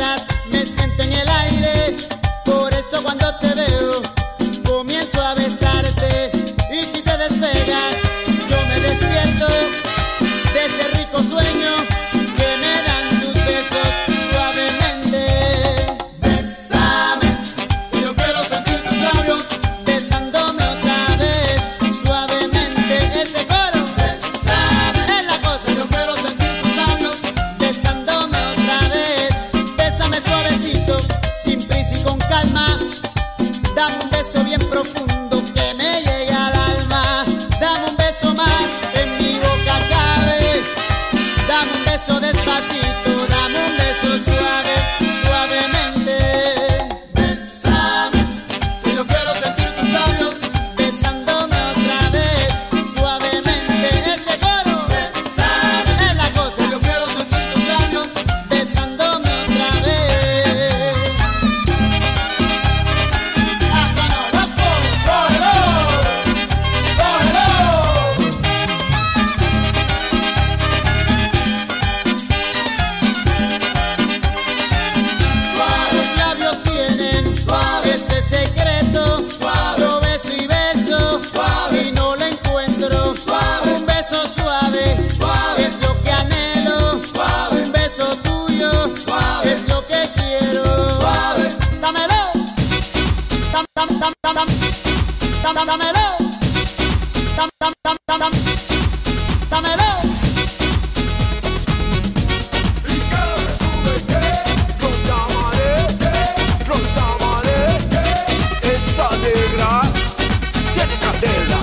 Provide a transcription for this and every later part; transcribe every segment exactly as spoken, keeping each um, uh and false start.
despegas, me siento en el aire. Por eso cuando te veo, comienzo a besarte. Y si te despegas, yo me despierto de ese rico sueño que me dan tus besos suavemente. Bésame, que yo quiero sentir tus labios besándome otra vez suavemente. Ese coro, bésame, es la cosa. Yo quiero sentir tus labios besándome otra vez. Bésame suavecito, sin prisa y con calma. Dame un beso bien profundo que me llega al alma. Dame un beso más, en mi boca cabe. Dame un beso despacito, dame un beso suave, suavemente. Bésame, que yo quiero sentir tus labios besándome otra vez suavemente. Ese coro, bésame, es la cosa. Yo quiero sentir tus labios besándome otra vez. Hasta no, loco, cógelo, cógelo. Suaves labios tienen, suave ese secreto, suave. Yo beso y beso, suave, y no lo encuentro. Suave, un beso suave, suave, es lo que anhelo. Suave, un beso tuyo, suave, es lo que quiero. Suave, dámelo, dam, dam, dam, dam, dam, dam, dámelo, dam, dam, dam, dam, dam, dámelo. Esa negra tiene candela.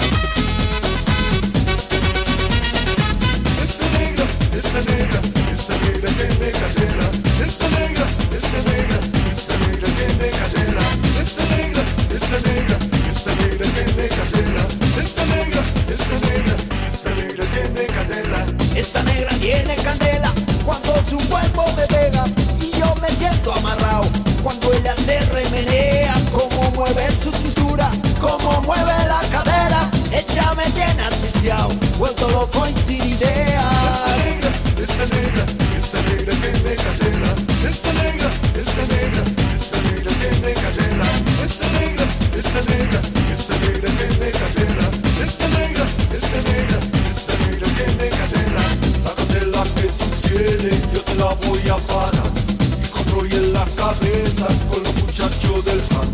Esa negra, esa negra, esa negra tiene candela. Esa negra, esa negra, esa negra tiene candela. Esa negra, esa negra, esa negra tiene candela. Esa negra, esa negra, esa negra tiene candela. Esa negra tiene candela cuando su cuerpo me pega y yo me siento amarrado. Cuando ella se remenea, como mueve su cintura, como mueve la cadera, ella me tiene asfixiado, vuelto loco y sin ideas. Esa negra, esa negra, esa negra tiene candela. Esa negra, esa negra, esa negra tiene candela. Esa negra, esa negra, esa negra tiene candela. Esa negra, esa negra, esa negra tiene candela. La candela que tú tienes, yo te la voy a parar. Y con rollo en la cabeza, con los muchachos del pan.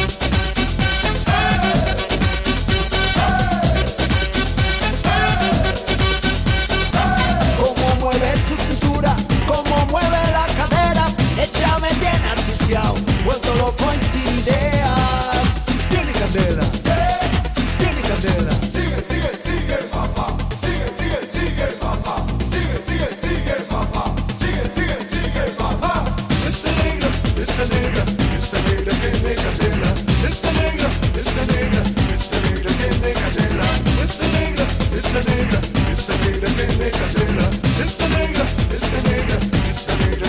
Como mueve su cintura, como mueve la cadera, ella me tiene asfixiado, vuelto loco y sin ideas. Tiene candela, tiene candela. Sigue, sigue, sigue, papá. Sigue, sigue, sigue, papá. Sigue, sigue, sigue, papá. Sigue, sigue, sigue, papá. Esa negra, esa negra, esa negra tiene candela. Esa negra, esa negra, esa negra tiene candela. Esa negra, esa negra, esa negra tiene candela. Esa negra, esa negra, esa negra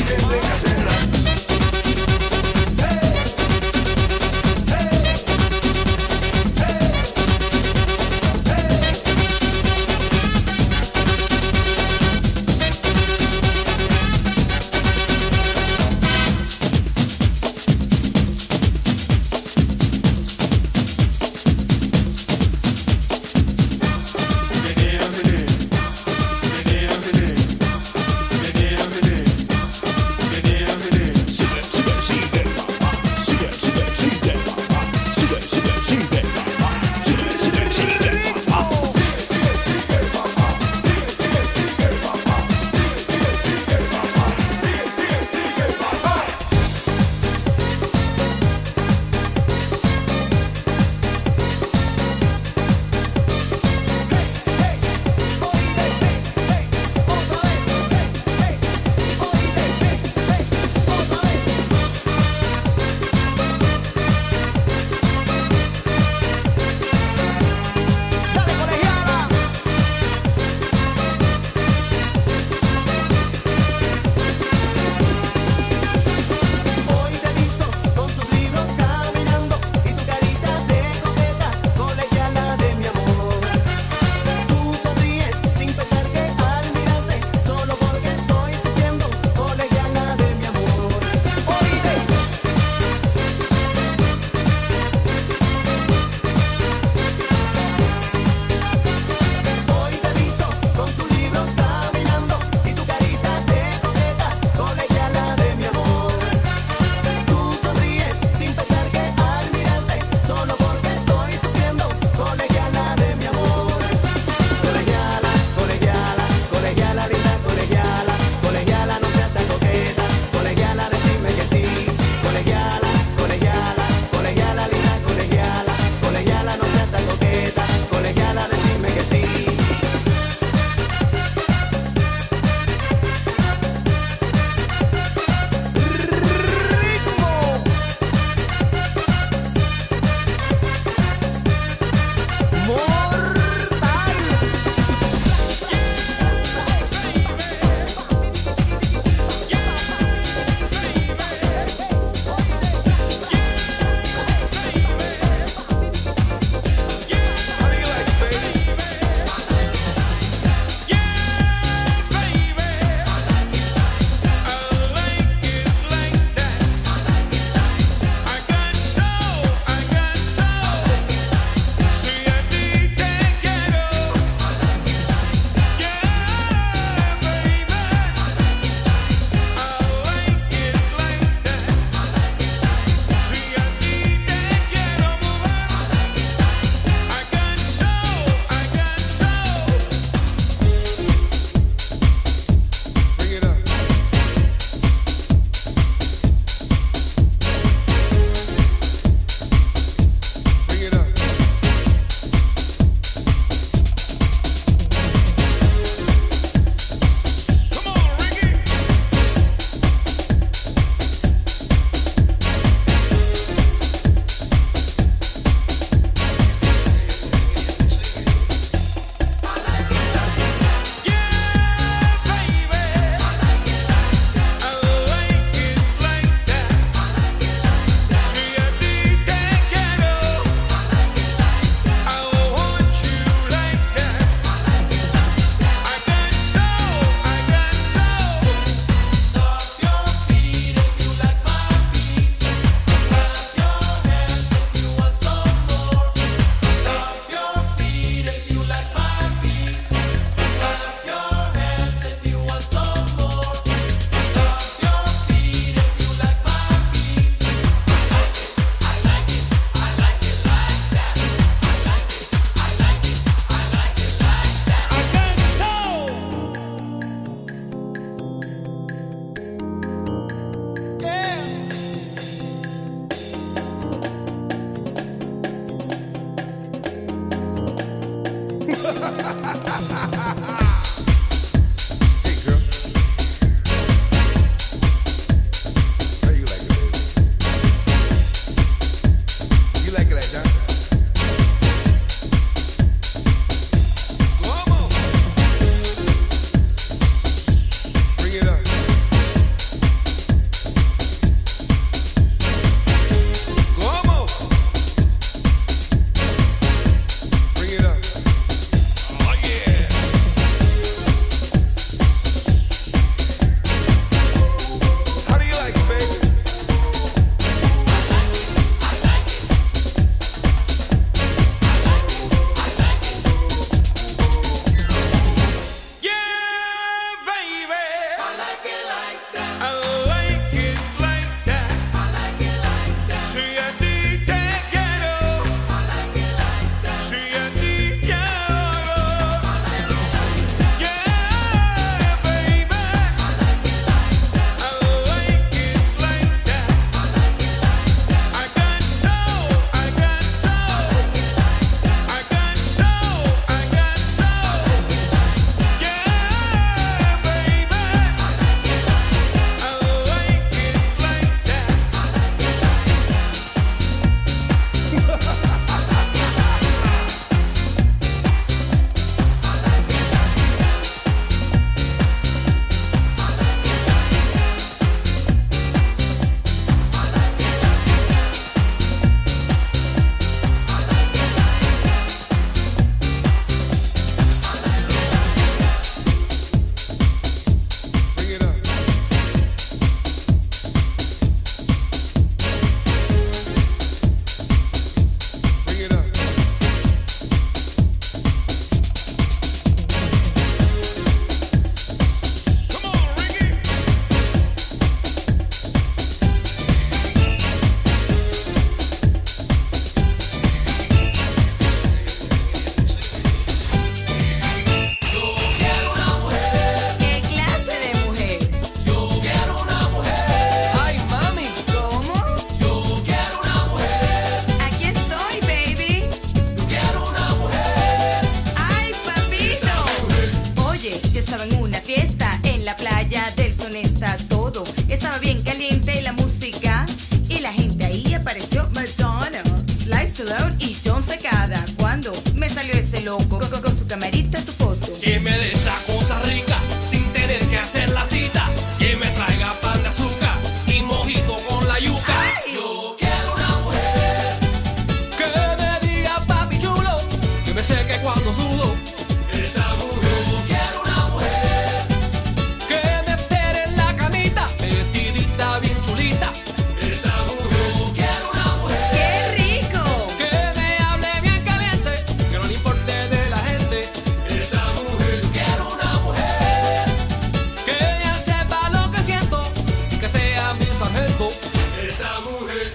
Estaba bien caliente la música y la gente ahí apareció Madonna, Sly Stallone y John Secada. Cuando me salió este loco con, con su camarita, su foto. Que me dé esa cosa rica sin tener que hacer la cita. Que me traiga pan de azúcar y mojito con la yuca. ¡Ay! Yo quiero una mujer que me diga papi chulo, que me seque cuando sudo. Esa mujer. Yo quiero una mujer que me espere en la camita, vestidita bien chulita. Esa mujer. Yo quiero una mujer ¡Qué rico! que me hable bien caliente, que no le importe de la gente. Esa mujer. Yo quiero una mujer que ella sepa lo que siento, sin que sea mi sargento. Esa mujer.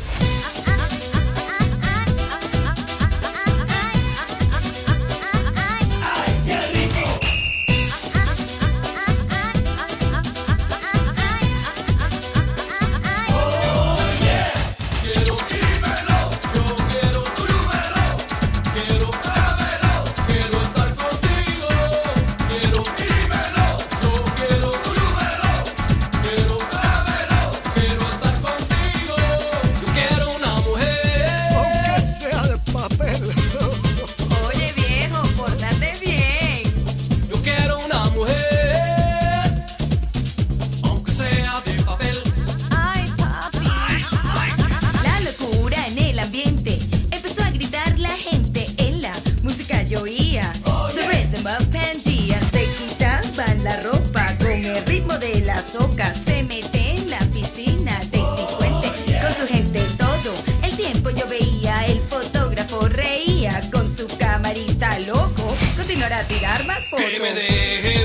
Quiero dímelo, yo quiero dímelo, quiero dámelo, quiero estar contigo. Quiero dímelo, yo quiero dímelo, quiero dámelo, quiero estar contigo. Yo quiero una mujer, Aunque sea de papel. Oye viejo, pórtate bien. yo quiero una mujer, aunque sea de papel. Ay, papi. La locura en el ambiente. Empezó a gritar la gente. En la música yo oía The Rhythm of Pangea. Se quitaban la ropa con el ritmo de la soca. Se mete en la piscina de Cifuente con su gente todo el tiempo. Yo veía el fotógrafo reía con su camarita loco. Continuará a tirar más fotos. Que me deje